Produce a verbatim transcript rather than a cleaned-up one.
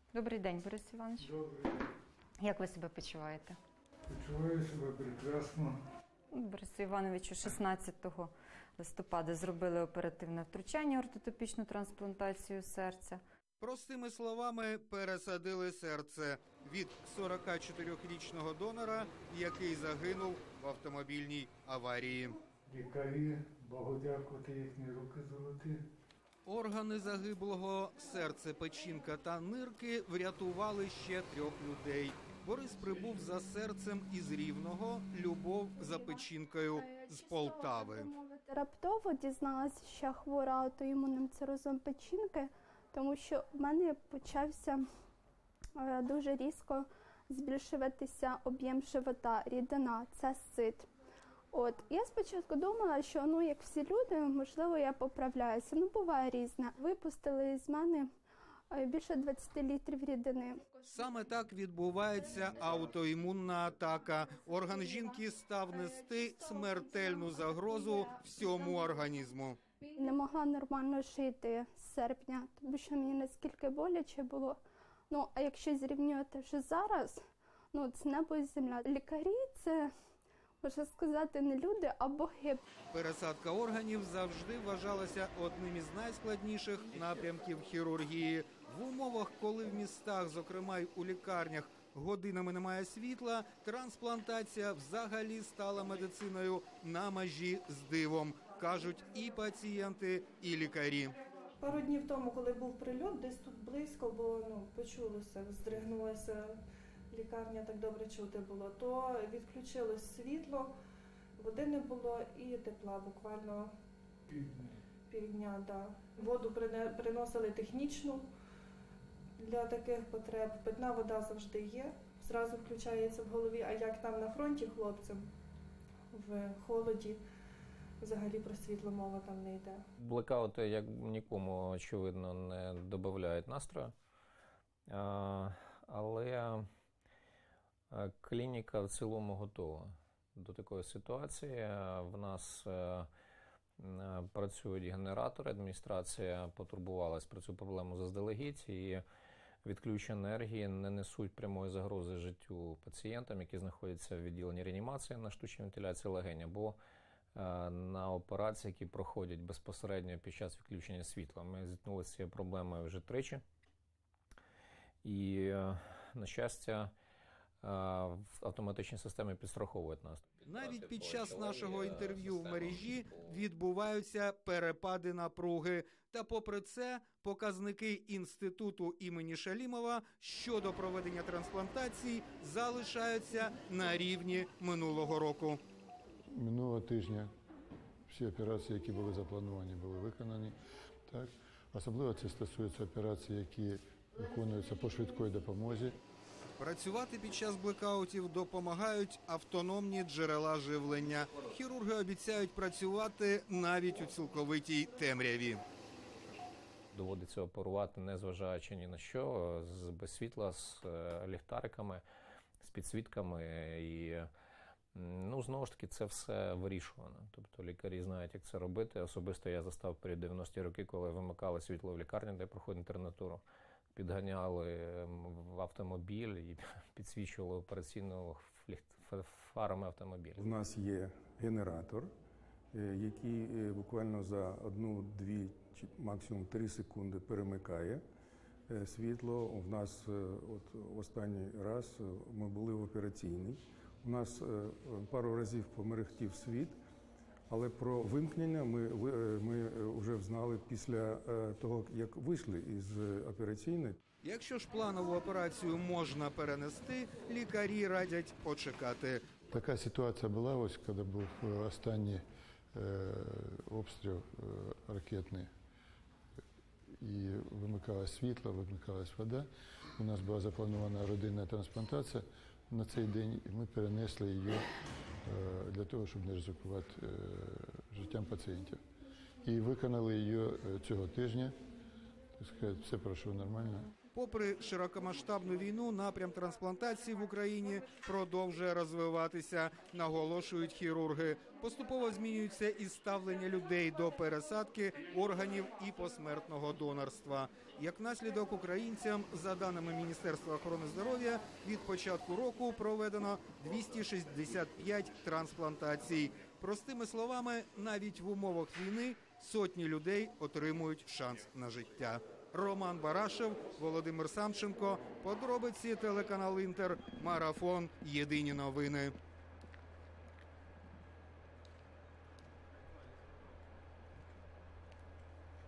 Добрий день, Борис Іванович. Добрий. Як ви себе почуваєте? Почуваю себе прекрасно. Борису Івановичу шістнадцятого листопада зробили оперативне втручання, ортотопічну трансплантацію серця. Простими словами, пересадили серце від сорокачотирирічного донора, який загинув в автомобільній аварії. Лікарі, Богу дякувати, їхні руки золоті. Органи загиблого, серце, печінка та нирки врятували ще трьох людей. Борис прибув за серцем із Рівного, Любов за печінкою з Полтави. Раптово дізналася, що я хвора аутоімунним цирозом печінки, тому що в мене почався дуже різко збільшуватися об'єм живота, рідина, це сит. От, я спочатку думала, що, ну, як всі люди, можливо, я поправляюся. Ну, буває різне. Випустили з мене більше двадцять літрів рідини. Саме так відбувається аутоімунна атака. Орган жінки став нести смертельну загрозу всьому організму. Не могла нормально жити з серпня, тому що мені наскільки боляче було. Ну, а якщо зрівнювати вже зараз, ну, це небо і земля. Лікарі – це, можна сказати, не люди, а боги. Пересадка органів завжди вважалася одним із найскладніших напрямків хірургії. В умовах, коли в містах, зокрема й у лікарнях, годинами немає світла, трансплантація взагалі стала медициною на межі з дивом, кажуть і пацієнти, і лікарі. Пару днів тому, коли був прильот, десь тут близько, бо ну, почулося, здригнулася лікарня, так добре чути було, то відключилось світло, води не було і тепла буквально Півдня. півдня. Да. Воду приносили технічну для таких потреб. Питна вода завжди є, зразу включається в голові, а як там на фронті хлопцям в холоді, взагалі про світло мова там не йде. Блекаути, як нікому, очевидно, не додають настрою, але клініка в цілому готова до такої ситуації. В нас працюють генератори, адміністрація потурбувалась про цю проблему заздалегідь, і відключення енергії не несуть прямої загрози життю пацієнтам, які знаходяться в відділенні реанімації на штучній вентиляції легень, або на операції, які проходять безпосередньо під час відключення світла. Ми зіткнулися з цією проблемою вже тричі. І, на щастя, в автоматичній системі підстраховують нас. Навіть під час нашого інтерв'ю в мережі відбуваються перепади напруги. Та попри це, показники інституту імені Шалімова щодо проведення трансплантацій залишаються на рівні минулого року. Минулого тижня всі операції, які були заплановані, були виконані. Так? Особливо це стосується операцій, які виконуються по швидкій допомозі. Працювати під час блекаутів допомагають автономні джерела живлення. Хірурги обіцяють працювати навіть у цілковитій темряві. Доводиться оперувати, незважаючи ні на що, без світла, з ліхтариками, з підсвітками. І, ну, знову ж таки, це все вирішувано. Тобто лікарі знають, як це робити. Особисто я застав перед дев'яності роки, коли вимикали світло в лікарні, де проходить інтернатуру. Підганяли в автомобіль і підсвічували операційну фарами автомобіля. У нас є генератор, який буквально за одну-дві, максимум три секунди перемикає світло. У нас от останній раз ми були в операційній. У нас пару разів померехтів світ, але про вимкнення ми, ми вже знали після того, як вийшли із операційної. Якщо ж планову операцію можна перенести, лікарі радять почекати. Така ситуація була, ось коли був останній е, обстріл е, ракетний. І вимикалось світло, вимикалась вода. У нас була запланована родинна трансплантація на цей день, і ми перенесли її для того, щоб не ризикувати життям пацієнтів. І виконали її цього тижня, сказать, все прошло нормально. Попри широкомасштабну війну, напрям трансплантації в Україні продовжує розвиватися, наголошують хірурги. Поступово змінюється і ставлення людей до пересадки органів і посмертного донорства. Як наслідок, українцям, за даними Міністерства охорони здоров'я, від початку року проведено двісті шістдесят п'ять трансплантацій. Простими словами, навіть в умовах війни сотні людей отримують шанс на життя. Роман Барашев, Володимир Самченко. Подробиці телеканал Інтер. Марафон. Єдині новини.